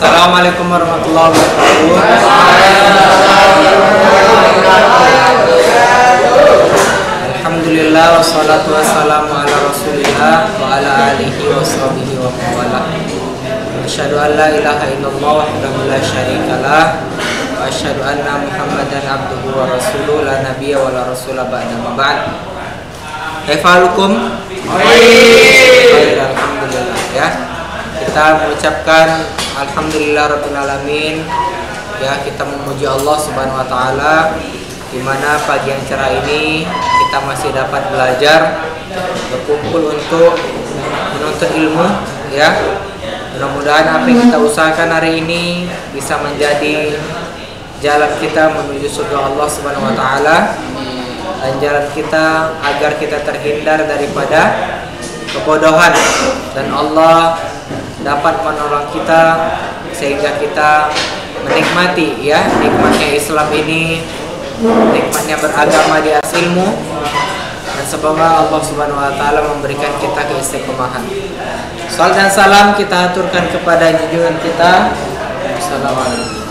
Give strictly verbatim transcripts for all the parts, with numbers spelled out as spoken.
Assalamualaikum warahmatullahi wabarakatuh. Alhamdulillah wassalatu wassalamu ala rasulillah wa ala alihi wa sahbihi wa mawala. Asyhadu an la ilaha illallah wahdahu la syarikalah wa asyhadu anna Muhammadan abduhu wa rasuluh la nabiyya wa la rasula ba'da ma ba'd. Kaifalukum? Baik, alhamdulillah ya. Kita mengucapkan alhamdulillah rabbil alamin ya, kita memuji Allah Subhanahu wa taala di mana pagi yang cerah ini kita masih dapat belajar, berkumpul untuk menuntut ilmu ya. Mudah-mudahan apa yang kita usahakan hari ini bisa menjadi jalan kita menuju surga Allah Subhanahu wa taala dan jalan kita agar kita terhindar daripada kebodohan dan Allah dapat menolong kita sehingga kita menikmati ya nikmatnya Islam ini, nikmatnya beragama di atas ilmu, dan semoga Allah Subhanahu wa taala memberikan kita keistiqomahan. Salam dan salam kita aturkan kepada junjungan kita Assalamualaikum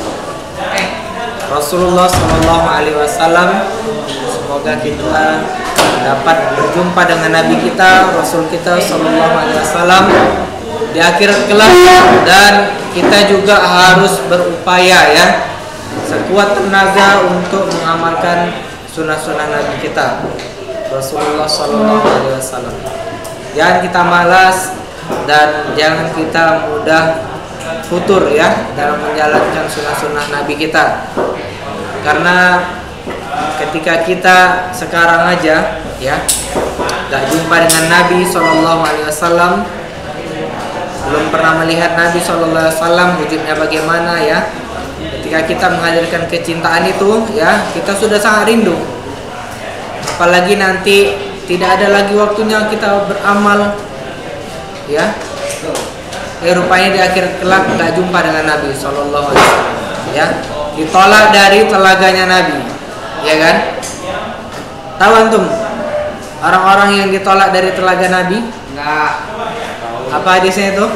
Rasulullah Sallallahu Alaihi Wasallam. Semoga kita dapat berjumpa dengan Nabi kita, Rasul kita Sallallahu Alaihi Wasallam di akhirat kelak, dan kita juga harus berupaya ya sekuat tenaga untuk mengamalkan sunnah-sunnah Nabi kita Rasulullah Sallallahu Alaihi Wasallam. Jangan kita malas dan jangan kita mudah futur ya dalam menjalankan sunnah-sunnah Nabi kita, karena ketika kita sekarang aja ya gak jumpa dengan Nabi Sallallahu Alaihi Wasallam, belum pernah melihat Nabi Sallallahu Alaihi Wasallam wujudnya bagaimana ya, ketika kita menghadirkan kecintaan itu ya kita sudah sangat rindu, apalagi nanti tidak ada lagi waktunya kita beramal ya. Eh, rupanya di akhir kelak nggak jumpa dengan Nabi Sallallahu Alaihi Wasallam ya, ditolak dari telaganya Nabi ya kan. Tahu antum orang-orang yang ditolak dari telaga Nabi? Enggak. Apa hadisnya itu?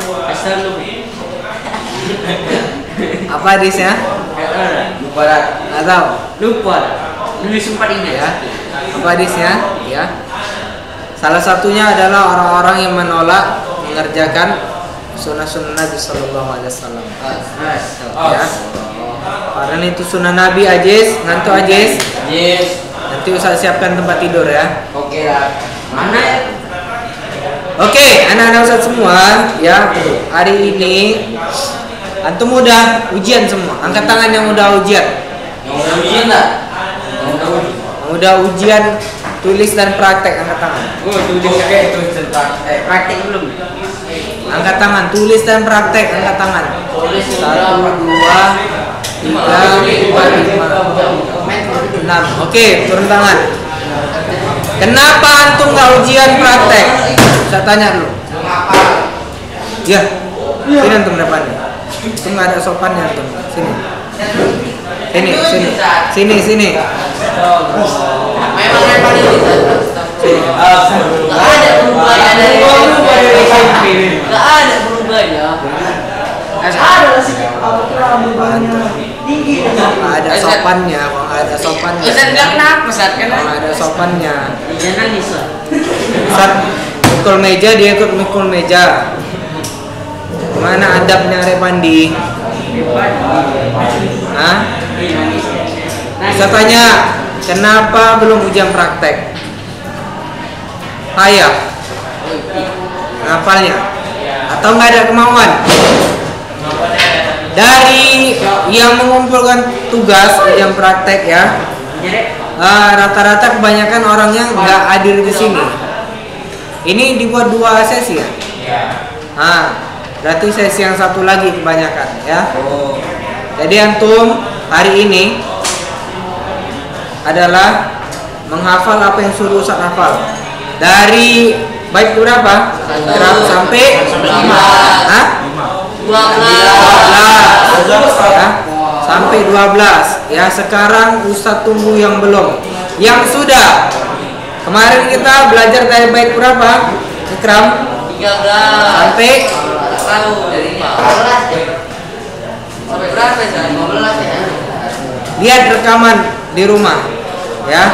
Apa hadisnya? Lupa dah. Atau Lupa. Dulu sempat ingat ya. Apa hadisnya? Ya. Salah satunya adalah orang-orang yang menolak mengerjakan sunnah-sunnah Nabi Sallallahu Alaihi Wasallam. Ya. Karena itu sunnah Nabi. Ajis, ngantuk Ajis? Yes. Nanti Ustaz siapkan tempat tidur ya. Oke lah. Mana ya? Oke, anak-anak Ustaz semua ya, hari ini antum udah ujian semua. Angkat tangan yang udah ujian. Yang udah ujian tak? Yang udah ujian tulis dan praktek, angkat tangan. Oh, tulis oke, tulis dan praktek. Praktek belum? Angkat tangan, tulis dan praktek, angkat tangan. Satu, dua, tiga, empat, lima, enam. Oke, turun tangan. Kenapa antum nggak ujian praktek? Saya tanya dulu. Ya, sini antum depannya. Itu nggak ada sopannya antum. Sini. Sini, sini, sini, sini. Memang yang paling nggak ada berubahnya dari nggak ada berubahnya. Ada sih tinggi. Nggak ada sopannya, kok nggak ada sopannya. Ustaz bilang kenapa Ustaz? Kalau nggak ada sopannya. Jangan nangis Ustaz. Ustaz mikul meja, dia ikut mikul meja. Mana adabnya Repandi? Hah? Saya tanya, kenapa belum ujian praktek? Ayah, ngapalnya? Atau nggak ada kemauan? Dari yang mengumpulkan tugas ujian praktek ya, rata-rata kebanyakan orangnya nggak hadir di sini. Ini dibuat dua sesi ya? Nah, berarti sesi yang satu lagi kebanyakan ya. Jadi antum hari ini adalah menghafal apa yang suruh Ustaz hafal. Dari baik berapa? Sampai lima. Hah? dua belas. Ya. Sampai dua belas. Ya, sekarang Ustaz tunggu yang belum. Yang sudah. Kemarin kita belajar dari baik berapa? Ikram tiga belas sampai lalu dari empat belas Sampai berapa Ustaz? lima belas ya? Lihat rekaman di rumah, ya.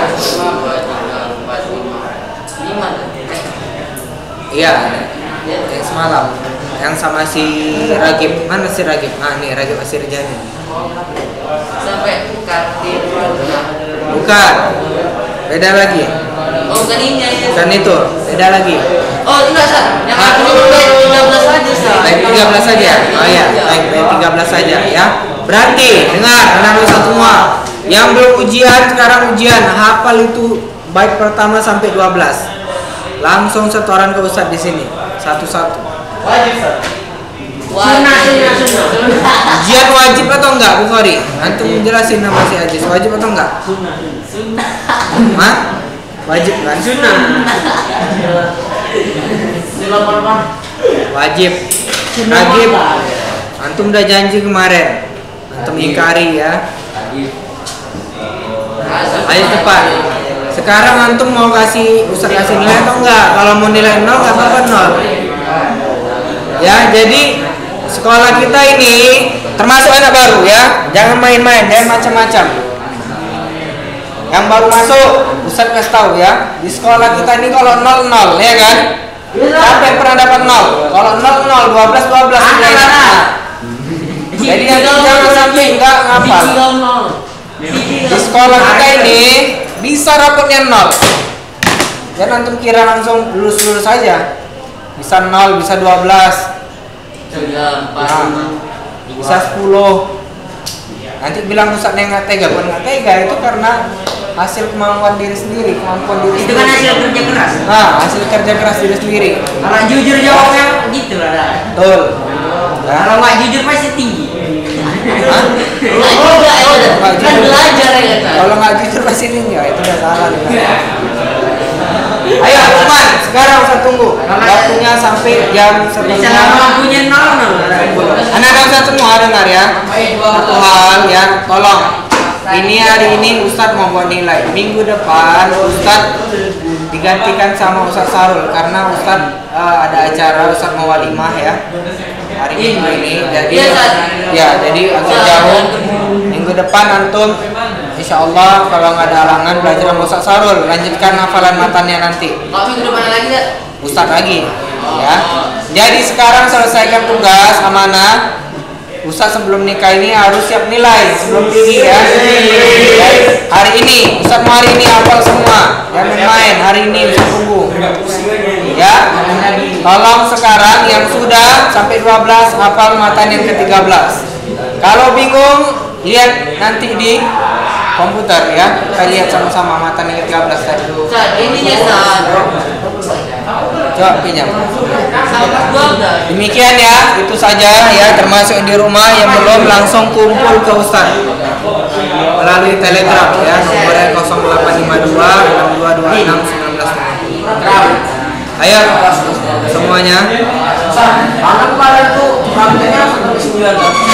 lima. Iya, yang semalam, yang sama si Ragib. Mana si Ragib? Ah, nih Ragib Asirjani. Sampai kartir. Bukan, beda lagi. Oh, bukan ini ya. Bukan itu, beda lagi. Oh, enggak, Ustaz. Yang aku baik tiga belas aja, Ustaz. Baik tiga belas saja. Oh iya, baik baik tiga belas saja ya. Berarti dengar anak dosa semua. Yang belum ujian sekarang ujian, hafal itu baik pertama sampai dua belas. Langsung setoran ke Ustadz di sini, satu-satu. Wajib, Ustaz. Sunnah, sunnah, sunnah. Ujian wajib atau enggak, Bukhari? Antum jelasin nama si Ajis, wajib atau enggak? Sunnah, sunnah. Hah? Wajib kan? Sunnah. Wajib. Wajib. Antum udah janji kemarin. Antum ingkari ya. Ayo cepat. Sekarang antum mau kasih Ustaz kasih nilai atau enggak? Kalau mau nilai nol enggak apa-apa nol. Ya, jadi sekolah kita ini termasuk anak baru ya. Jangan main-main, jangan macam-macam. Yang baru masuk, Ustaz kasih tahu ya. Di sekolah kita ini kalau nol nol ya kan? Siapa yang pernah dapat nol? Kalau nol nol, dua belas dua belas nilainya. Jadi jangan sampai enggak ngapal. Di sekolah kita ini bisa rapotnya nol. Jangan antum kira langsung lulus-lulus saja. Bisa nol, bisa dua belas. Nah, bisa sepuluh. Nanti bilang Ustaz yang nggak tega, bukan nggak tega, itu karena hasil kemampuan diri sendiri, kemampuan diri Itu sendiri. kan hasil kerja keras. Nah, hasil kerja keras diri sendiri. Kalau jujur jawabnya gitu lah. Betul. Ya. Kalau nggak jujur pasti tinggi. Hah? Nggak juga ya, Nggak kan jujur. belajar ya kan. Kalau nggak jujur pasti tinggi, ya, itu udah salah. Ayo, teman, sekarang saya tunggu. Waktunya sampai jam Selama setengah. lampunya nol nol. Anak-anak Ustaz semua dengar ya. Satu hal ya, tolong. Ini hari ini Ustadz mau buat nilai. Minggu depan Ustadz digantikan sama Ustadz Sarul karena Ustadz uh, ada acara Ustadz mau walimah ya. Hari Minggu ini. Jadi ya, jadi agak jauh. Minggu depan antum Insya Allah kalau nggak ada halangan belajar sama Ustadz Sarul, lanjutkan hafalan matannya nanti. Kalau minggu depan lagi nggak? Ustadz lagi, ya. Jadi sekarang selesaikan tugas amanah. Ustadz sebelum nikah ini harus siap nilai sebelum tinggi ya. Jadi, hari ini Ustadz mau hari ini hafal semua, jangan main. Hari ini Ustadz tunggu. Ya, tolong sekarang yang sudah sampai dua belas hafal matan yang ke tiga belas. Kalau bingung lihat nanti di komputer ya, kita lihat sama-sama matan yang ke tiga belas tadi. Saat ini ya saat. Coba pinjam. Saat gua udah. Demikian ya, itu saja ya, termasuk yang di rumah yang belum langsung kumpul ke Ustaz melalui telegram ya, nomornya nol delapan lima dua enam dua dua enam satu sembilan nol. Ayo semuanya. Anak pada tuh rambutnya sampai sembilan.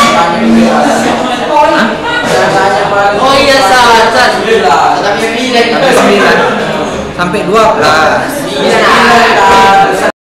Oh iya saat saat. Tapi sembilan. Sampai sembilan sampai dua belas. Iya.